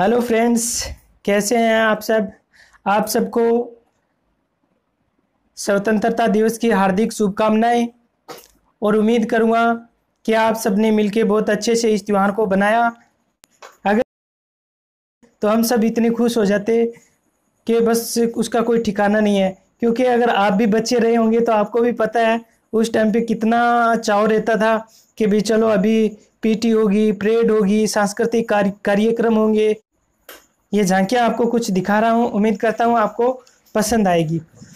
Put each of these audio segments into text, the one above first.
Hello friends, कैसे हैं आप सब। आप सबको स्वतंत्रता दिवस की हार्दिक शुभकामनाएं और उम्मीद करूंगा कि आप सबने मिलकर बहुत अच्छे से इस त्यौहार को बनाया। अगर तो हम सब इतने खुश हो जाते कि बस उसका कोई ठिकाना नहीं है, क्योंकि अगर आप भी बच्चे रहे होंगे तो आपको भी पता है उस टाइम पे कितना चाव रहता था कि भी चलो अभी पीटी होगी, परेड होगी, सांस्कृतिक कार्यक्रम होंगे। ये झांकियाँ आपको कुछ दिखा रहा हूँ, उम्मीद करता हूँ आपको पसंद आएगी।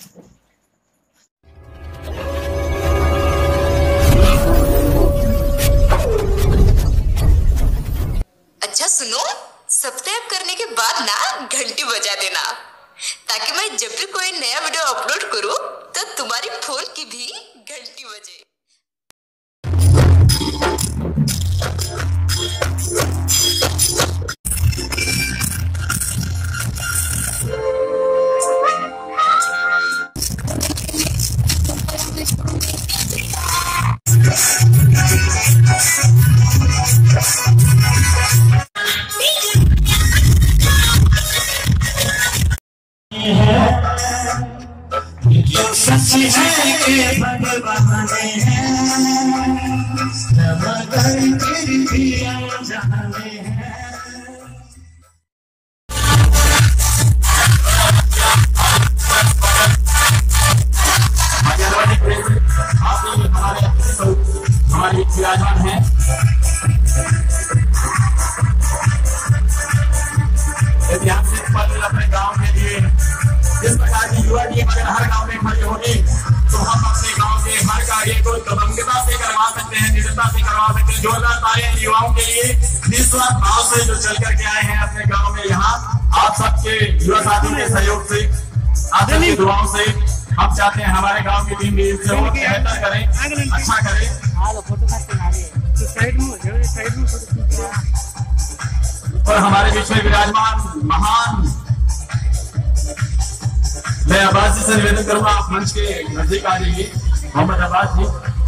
अच्छा सुनो, सब्सक्राइब करने के बाद ना घंटी बजा देना, ताकि मैं जब भी कोई नया वीडियो अपलोड करूं तो तुम्हारी फोन की भी घंटी बजे। सच है कि भगवान है, मगर फिर भी अनजाने हैं। हमारे विराजमान है। यदि आप सिर्फ पल अपने गांव के लिए जिस प्रकार की युवा टीम अगर हर गांव में खड़ी होगी तो हम अपने गांव के हर कार्य को दबंगता से करवा सकते हैं, दृढ़ता से करवा सकते हैं। जोरदार तालियां युवाओं के लिए निस्वार्थ भाव से जो चल करके आए हैं अपने गांव में। यहाँ आप सबके युवा साथियों के सहयोग से, आप सबकी दुआओं से हम चाहते हैं हमारे गांव की टीम भी इससे और बेहतर करें, अच्छा करें। और हमारे बीच में विराजमान महान, मैं अब्बास जी से निवेदन करूंगा आप मंच के नजदीक आ जाइए, मोहम्मद अब्बास जी।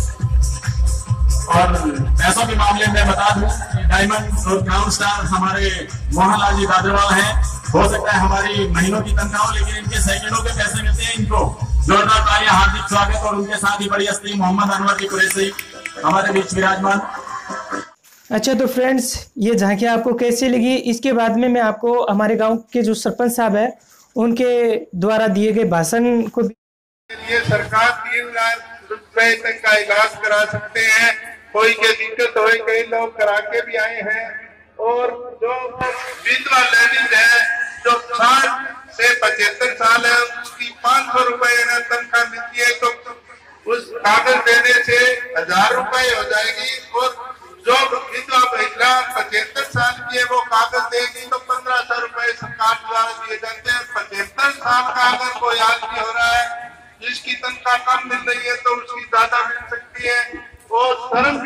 और पैसों के मामले में बता दूं कि डायमंड और ग्राउंड स्टार हमारे मोहनलाल जी दादरवाल हैं। हो सकता है हमारी महीनों की तनख्वाह हो, लेकिन इनके सेकंडों के पैसे मिलते हैं इनको। जोरदार तालियां, हार्दिक स्वागत। और उनके साथ ही बड़ी हस्ती मोहम्मद अनवर जी कुरैशी हमारे बीच विराजमान। अच्छा तो फ्रेंड्स, ये झांकियाँ आपको कैसी लगी, इसके बाद में मैं आपको हमारे गांव के जो सरपंच साहब है उनके द्वारा दिए गए भाषण को ये सरकार 3 लाख रुपए तक का इलाज करा सकते हैं। कोई के दिक्कत हो, कई लोग करा के भी आए हैं। और जो विधवा लेडीज है जो 60 से 75 साल है, उसकी 500 रुपए तनख्वाह मिलती है, तो उस कागज देने से 1000 रुपए हो जाएगी। और जो विधवा महिला 75 साल की है वो कागज देगी तो 1500 रुपए सरकार द्वारा दिए जाते हैं। 75 साल का अगर कोई आदमी हो रहा है जिसकी तनख्वाह कम मिल रही है तो उसकी ज्यादा मिल सकती है। और श्रम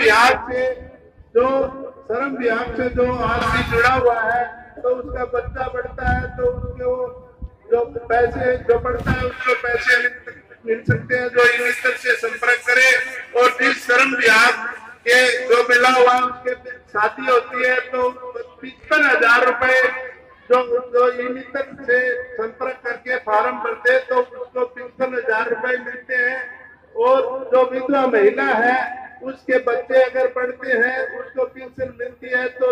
विभाग से जो आदमी जुड़ा हुआ है तो उसका बच्चा बढ़ता है तो उसको जो पैसे जो बढ़ता है उसको पैसे मिल सकते हैं। जो इन्वेस्टर से संपर्क करे। और जिस श्रम विभाग के जो मिला हुआ उसके शादी होती है तो 55,000 रुपए जो इन्वेस्टर से संपर्क करके फार्म भरते तो उसको 55,000 रुपए मिलते हैं। और जो विधवा महिला है उसके बच्चे अगर पढ़ते हैं उसको पेंशन मिलती है तो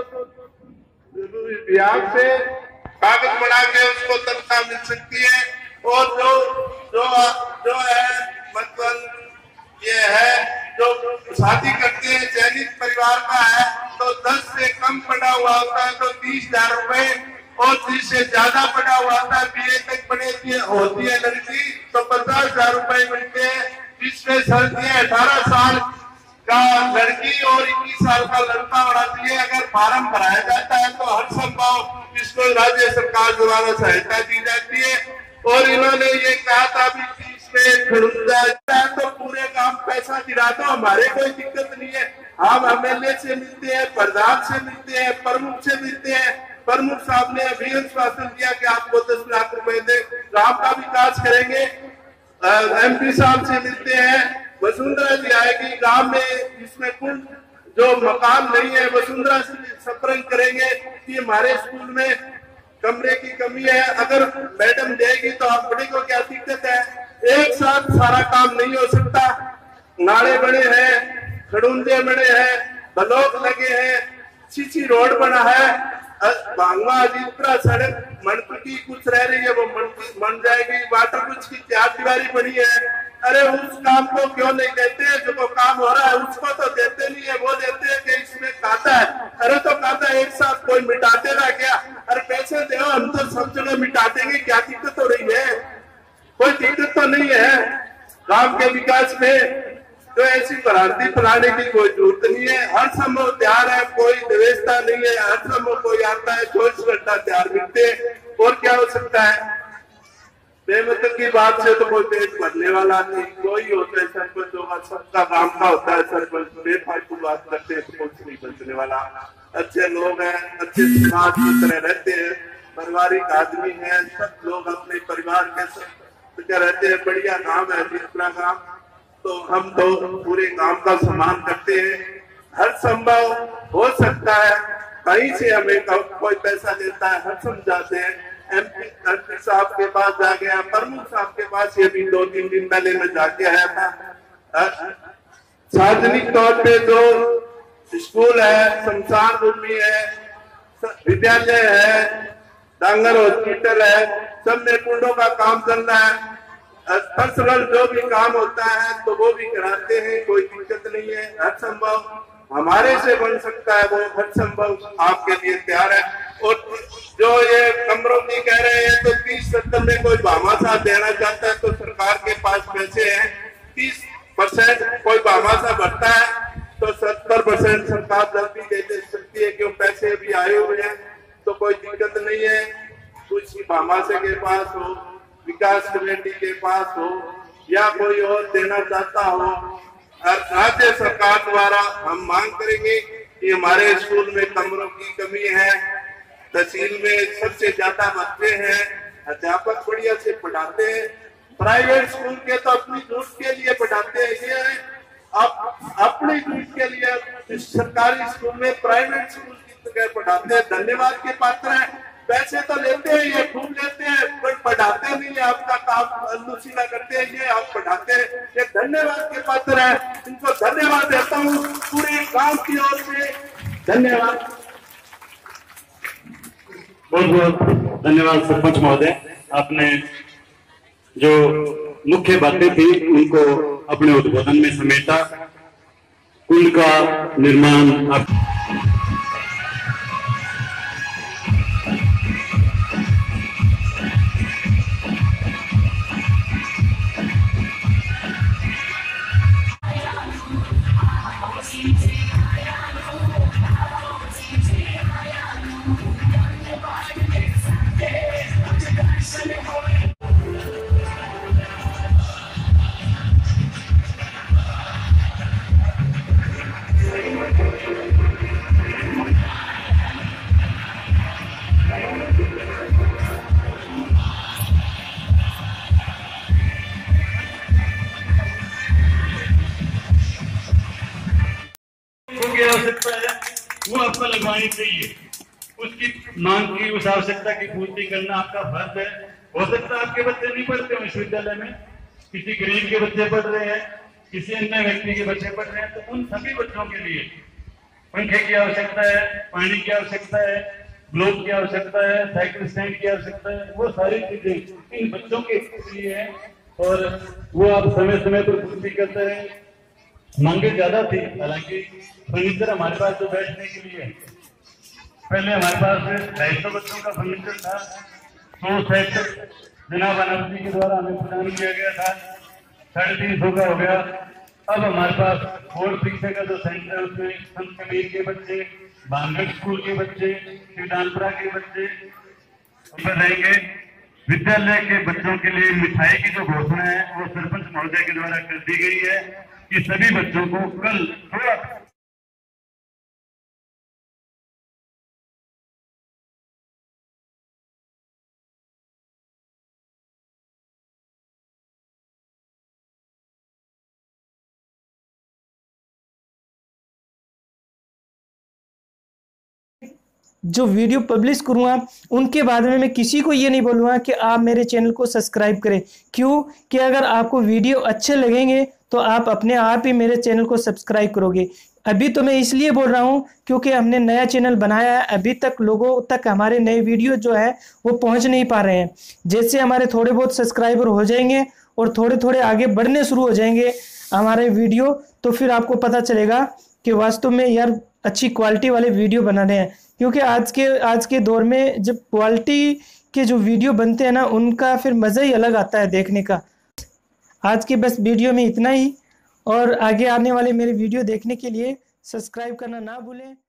विभाग से कागज बना के उसको तनख्वाह मिल सकती है। और जो है मतलब ये है जो शादी करते हैं चयनित परिवार का है तो 10 से कम पढ़ा हुआ होता है तो 30,000 रुपए, और 30 से ज्यादा पढ़ा हुआ होता है, BA तक पढ़ी होती है लड़की तो 50,000 रुपए मिलते हैं। जिसमें सर्दी 18 साल का लड़की और 21 साल का लड़का होना चाहिए। अगर फार्म भराया जाता है तो हर संभव इसको राज्य सरकार द्वारा सहायता दी जाती है। और इन्होंने ये कहा था भी इसमें तो पूरे काम पैसा दिला दो, हमारे कोई दिक्कत नहीं है। हम MLA से मिलते हैं, प्रधान से मिलते हैं, प्रमुख से मिलते हैं। प्रमुख साहब ने अभी आश्वासन दिया कि आपको 10 लाख रुपए दे, गांव का विकास करेंगे। MP साहब से मिलते हैं, वसुंधरा जी आएगी गांव में, इसमें कुल जो मकान नहीं है वसुंधरा से संपर्क करेंगे कि हमारे स्कूल में कमरे की कमी है, अगर मैडम देगी तो अपने को क्या दिक्कत है। एक साथ सारा काम नहीं हो सकता। नाले बने हैं, खड़ूंजे बने हैं, ब्लॉक लगे हैं, सीसी रोड बना है, भांगवा जितना सड़क मनपुर की कुछ रह रही है वो बन जाएगी, वाटर कुछ की 4 दीवारी बनी है। अरे उस काम को क्यों नहीं देते? जो काम हो रहा है उसको तो देते नहीं है, वो देते हैं कि इसमें काटा है। अरे तो काटा एक साथ कोई मिटा देगा क्या? अरे पैसे दो, हम तो सब जगह मिटा देंगे, क्या दिक्कत हो रही है? कोई दिक्कत तो नहीं है। गांव के विकास में तो ऐसी भ्रांति फैलाने की कोई जरूरत नहीं है। हर संभव तैयार है, कोई व्यवस्था नहीं है। हर संभव कोई आता है, 24 घंटा तैयार मिलते। और क्या हो सकता है? बेमतलब की बात से तो कोई पेट भरने वाला नहीं, कोई होता है सरपंच होगा, सबका काम का होता है सरपंच। बेफालतू बात करते हैं तो कुछ नहीं बचने वाला। अच्छे लोग हैं, अच्छे समाज की तरह रहते हैं, पारिवारिक आदमी है, सब लोग अपने परिवार के साथ रहते हैं। बढ़िया काम है जितना काम, तो हम तो पूरे काम का सम्मान करते हैं। हर संभव हो सकता है, कहीं से हमें कोई पैसा देता है, हम समझाते हैं। एमपी साहब के पास जा गया, प्रमुख साहब के पास ये भी 2-3 दिन पहले मैं जाके आया था। सार्वजनिक तौर पे जो स्कूल है, शमशान भूमि है, विद्यालय है, डांगर हॉस्पिटल है, सब में कुंडों का काम चल रहा है। पर्सनल जो भी काम होता है तो वो भी कराते हैं, कोई दिक्कत नहीं है। हर संभव हमारे से बन सकता है, वो हर संभव आपके लिए तैयार है। और जो ये कमरों की कह रहे हैं तो 30-70 में कोई भामाशाह देना चाहता है तो सरकार के पास पैसे हैं। 30% कोई भामाशाह भरता है तो 70% सरकार जल्दी दे सकती है, क्यों पैसे भी आए हुए हैं तो कोई दिक्कत नहीं है। कुछ भामाशाह के पास हो, विकास कमेटी के पास हो, या कोई और देना चाहता हो, राज्य सरकार द्वारा हम मांग करेंगे कि हमारे स्कूल में कमरों की कमी है। तहसील में सबसे ज्यादा बच्चे हैं, अध्यापक बढ़िया से पढ़ाते हैं। प्राइवेट स्कूल के तो अपनी जरूरत के लिए पढ़ाते हैं, ये अपनी जरूरत के लिए सरकारी स्कूल में प्राइवेट स्कूल की तरह पढ़ाते हैं। धन्यवाद के पात्र है। पैसे तो लेते हैं, ये खूब लेते हैं, पर पढ़ाते नहीं है। आपका काम अनुशीला करते हैं, ये आप पढ़ाते हैं, ये धन्यवाद के पात्र है। इनको धन्यवाद देता हूँ पूरे गांव की ओर से। धन्यवाद, बहुत बहुत धन्यवाद सरपंच महोदय। आपने जो मुख्य बातें थी उनको अपने उद्बोधन में समेटा। कुंड का निर्माण आप आवश्यकता है वो आपको लगवानी चाहिए। उसकी मांग की, उस आवश्यकता की पूर्ति करना आपका फर्ज है। हो सकता है आपके बच्चे नहीं पढ़ते हो विश्वविद्यालय में, किसी गरीब के बच्चे पढ़ रहे हैं, किसी अन्य व्यक्ति के बच्चे पढ़ रहे हैं, तो उन सभी बच्चों के लिए पंखे की आवश्यकता है, पानी की आवश्यकता है, ग्लोब की आवश्यकता है, साइकिल स्टैंड की आवश्यकता है। वो सारी चीजें इन बच्चों के लिए है और वो आप समय समय पर पूर्ति करते हैं। मांगे ज्यादा थी, हालांकि फर्नीचर हमारे पास जो बैठने के लिए पहले हमारे पास 250 बच्चों का फर्नीचर था, 100 सेट जनाब अनावती के द्वारा हमें प्रदान किया गया था, 350 का हो गया। अब हमारे पास 4 पीछे का जो सेंटर है उसमें संत कबीर के बच्चे, बांगड़ स्कूल के बच्चे, शिवदानपुरा के बच्चे रहेंगे। विद्यालय के बच्चों के लिए मिठाई की जो घोषणा है वो सरपंच महोदय के द्वारा कर दी गई है कि सभी बच्चों को कल थोड़ा जो वीडियो पब्लिश करूँगा उनके बाद में मैं किसी को ये नहीं बोलूँगा कि आप मेरे चैनल को सब्सक्राइब करें। क्यों कि अगर आपको वीडियो अच्छे लगेंगे तो आप अपने आप ही मेरे चैनल को सब्सक्राइब करोगे। अभी तो मैं इसलिए बोल रहा हूँ क्योंकि हमने नया चैनल बनाया है, अभी तक लोगों तक हमारे नए वीडियो जो है वो पहुँच नहीं पा रहे हैं। जैसे हमारे थोड़े बहुत सब्सक्राइबर हो जाएंगे और थोड़े थोड़े आगे बढ़ने शुरू हो जाएंगे हमारे वीडियो, तो फिर आपको पता चलेगा कि वास्तव में यार अच्छी क्वालिटी वाले वीडियो बना रहे हैं। क्योंकि आज के दौर में जब क्वालिटी के जो वीडियो बनते हैं ना, उनका फिर मज़ा ही अलग आता है देखने का। आज के बस वीडियो में इतना ही, और आगे आने वाले मेरे वीडियो देखने के लिए सब्सक्राइब करना ना भूलें।